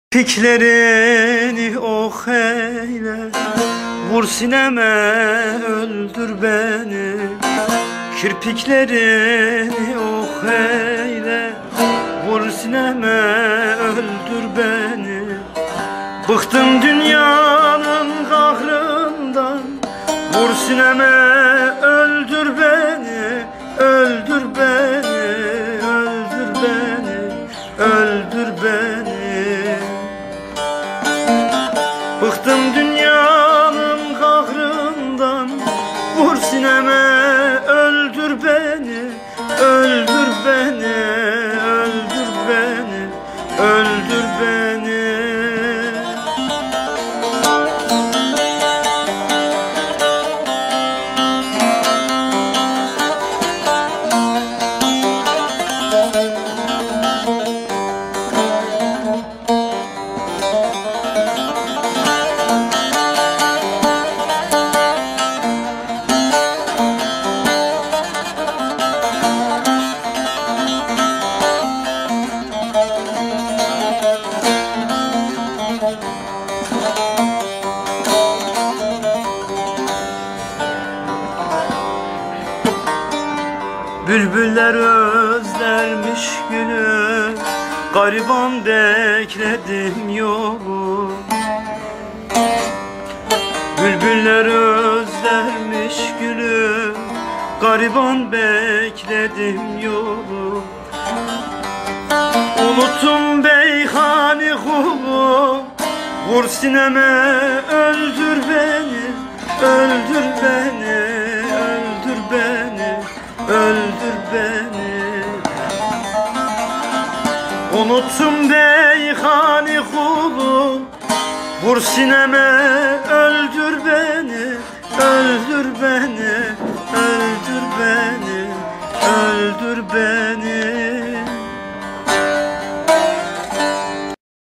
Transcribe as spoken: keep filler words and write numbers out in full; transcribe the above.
Fiklerini oh eyle, vur sineme öldür beni. Kirpiklerini oh eyle, vur sineme öldür beni. Bıktım dünyanın kahrından, vur sineme öldür beni. Öldür beni, öldür beni, öldür beni. Bıktım dünyanın kahrından, vur sineme öldür beni. Öldür beni, öldür beni, öldür beni. Bülbüller özlermiş gülü, gariban bekledim yolu. Bülbüller özlermiş gülü, gariban bekledim yolu. Unuttum beyhani kulu, vur sineme öldür beni. Öldür beni, öldür beni, öldür beni. Unuttum beyhani kulu, vur sineme öldür beni. Öldür beni,